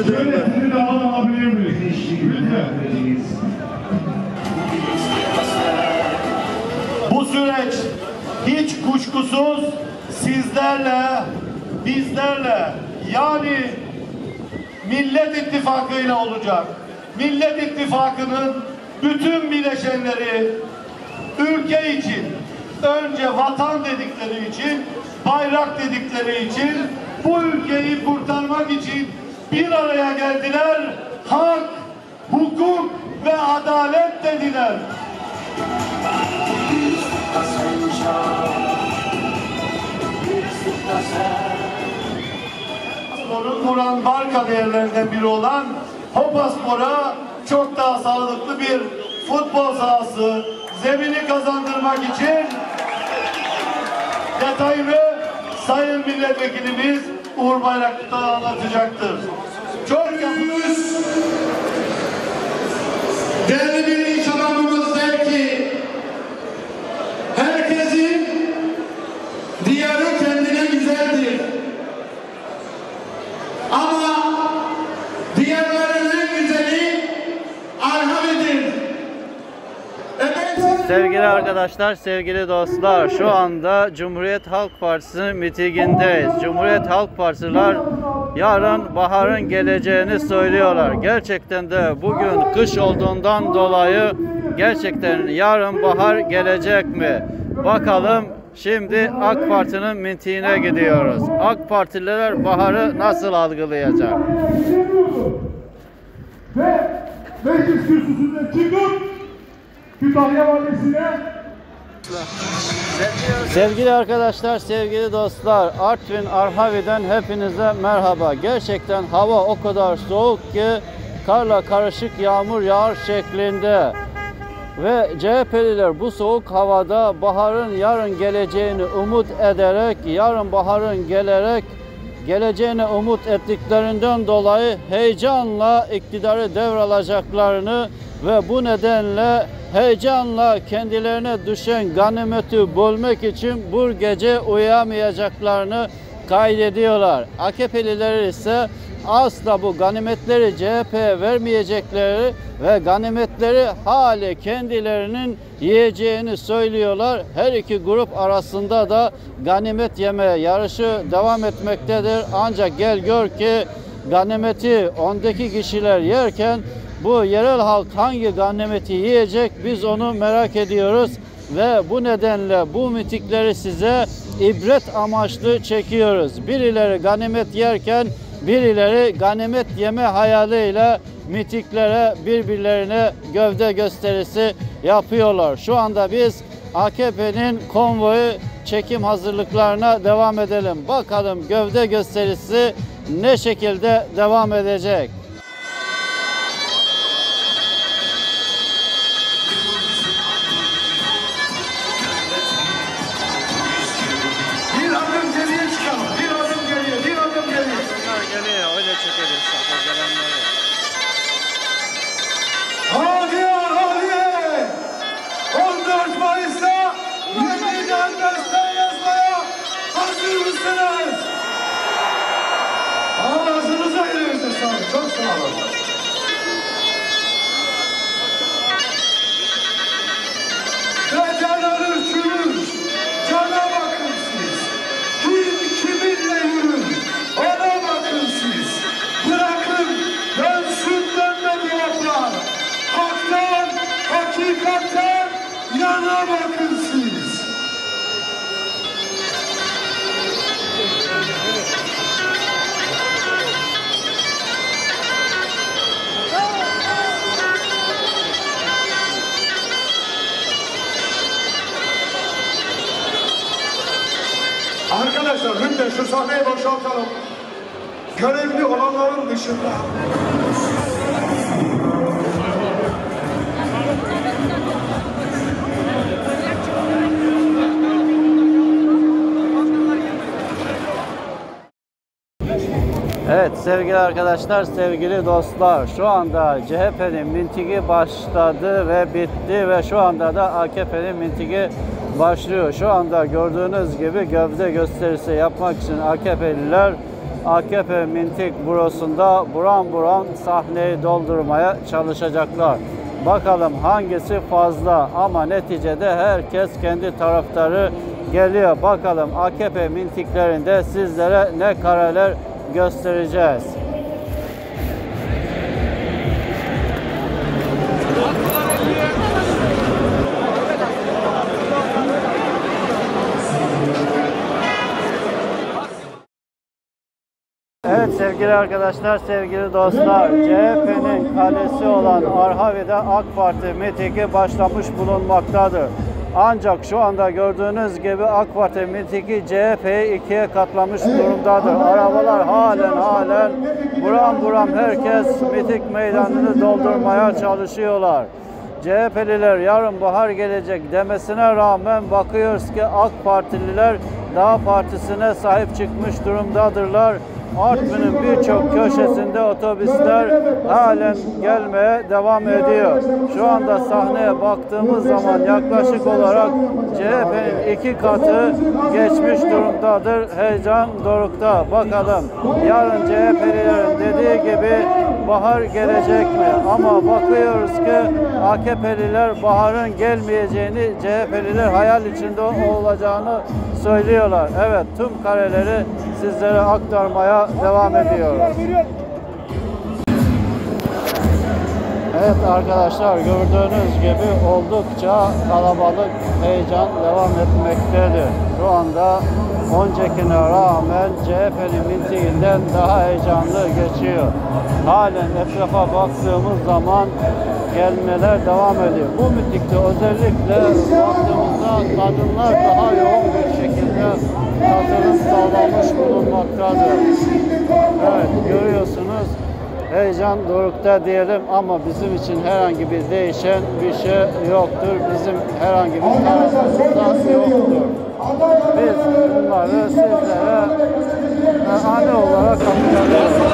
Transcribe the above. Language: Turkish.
ederler. Şöyle daha alabilir miyiz? Lütfen. Bu süreç hiç kuşkusuz sizlerle, bizlerle, yani Millet İttifakı'yla olacak. Millet İttifakı'nın bütün bileşenleri ülke için, önce vatan dedikleri için, bayrak dedikleri için, bu ülkeyi kurtarmak için bir araya geldiler. Hak, hukuk ve adalet dediler. Spor'un Kur'an marka değerlerinden biri olan Hopaspor'a çok daha sağlıklı bir futbol sahası zemini kazandırmak için detayını Sayın Milletvekilimiz Uğur Bayraklı'dan anlatacaktır. Çok değerli bir iş adamımız der ki, herkesin diyarı kendine güzeldir. Ama diyarların en güzeli Arhavi'dir. Sevgili arkadaşlar, sevgili dostlar, şu anda Cumhuriyet Halk Partisi'nin mitingindeyiz. Cumhuriyet Halk Partisiler yarın baharın geleceğini söylüyorlar. Gerçekten de bugün kış olduğundan dolayı gerçekten yarın bahar gelecek mi? Bakalım, şimdi AK Parti'nin mitingine gidiyoruz. AK Partililer baharı nasıl algılayacak? Ve meclis kürsüsünden çıkıp Kütahya Valisi'ne Sevgili arkadaşlar, sevgili dostlar, Artvin Arhavi'den hepinize merhaba. Gerçekten hava o kadar soğuk ki karla karışık yağmur yağar şeklinde. Ve CHP'liler bu soğuk havada baharın yarın geleceğini umut ederek, yarın baharın geleceğine umut ettiklerinden dolayı heyecanla iktidarı devralacaklarını ve bu nedenle heyecanla kendilerine düşen ganimeti bölmek için bu gece uyuyamayacaklarını kaydediyorlar. AKP'liler ise asla bu ganimetleri CHP'ye vermeyecekleri ve ganimetleri hali kendilerinin yiyeceğini söylüyorlar. Her iki grup arasında da ganimet yeme yarışı devam etmektedir. Ancak gel gör ki ganimeti ondaki kişiler yerken bu yerel halk hangi ganimeti yiyecek, biz onu merak ediyoruz ve bu nedenle bu mitikleri size ibret amaçlı çekiyoruz. Birileri ganimet yerken birileri ganimet yeme hayaliyle mitiklere, birbirlerine gövde gösterisi yapıyorlar. Şu anda biz AKP'nin konvoyu çekim hazırlıklarına devam edelim. Bakalım gövde gösterisi ne şekilde devam edecek? Hadiye! 14 Mayıs'ta yeniden destan yazmaya hazır mısınız? Ağzınıza elinize sağlık. Çok sağ olun. Ve canları çürür. Cana bakın siz. Kim kiminle yürür? Ona bakın siz. Bırakın dönsün dönmedi yoklar. Haktan, hakikatten yana bakın siz. Arkadaşlar lütfen şu sahneyi boşaltalım. Görevli olanların dışında. Evet sevgili arkadaşlar, sevgili dostlar, şu anda CHP'nin mitingi başladı ve bitti ve şu anda da AKP'nin mitingi başlıyor. Şu anda gördüğünüz gibi gövde gösterisi yapmak için AKP'liler AKP Mintik bürosunda buram buram sahneyi doldurmaya çalışacaklar. Bakalım hangisi fazla, ama neticede herkes kendi taraftarı geliyor. Bakalım AKP mintiklerinde sizlere ne kareler göstereceğiz. Evet sevgili arkadaşlar, sevgili dostlar, CHP'nin kalesi olan Arhavi'de AK Parti mitingi başlamış bulunmaktadır. Ancak şu anda gördüğünüz gibi AK Parti mitingi CHP'yi ikiye katlamış durumdadır. Arabalar halen buram buram herkes miting meydanını doldurmaya çalışıyorlar. CHP'liler yarın bahar gelecek demesine rağmen bakıyoruz ki AK Partililer Dağ Partisi'ne sahip çıkmış durumdadırlar. Artvin'in birçok köşesinde otobüsler halen gelmeye devam ediyor. Şu anda sahneye baktığımız zaman yaklaşık olarak CHP'nin 2 katı geçmiş durumdadır. Heyecan dorukta. Bakalım yarın CHP'lilerin dediği gibi bahar gelecek mi? Ama bakıyoruz ki AKP'liler baharın gelmeyeceğini, CHP'liler hayal içinde olacağını söylüyorlar. Evet, tüm kareleri sizlere aktarmaya devam ediyoruz. Evet arkadaşlar, gördüğünüz gibi oldukça kalabalık, heyecan devam etmektedir. Şu anda öncekine rağmen CHP'nin mitinginden daha heyecanlı geçiyor. Halen etrafa baktığımız zaman gelmeler devam ediyor. Bu mitingde özellikle baktığımızda kadınlar daha yoğun bir şekilde katılım sağlamış bulunmaktadır. Evet, görüyorsunuz, heyecan dorukta diyelim ama bizim için herhangi bir değişen bir şey yoktur. Bizim herhangi bir kararımız yoktur. Biz bunları sizlere anne olarak aktarıyoruz.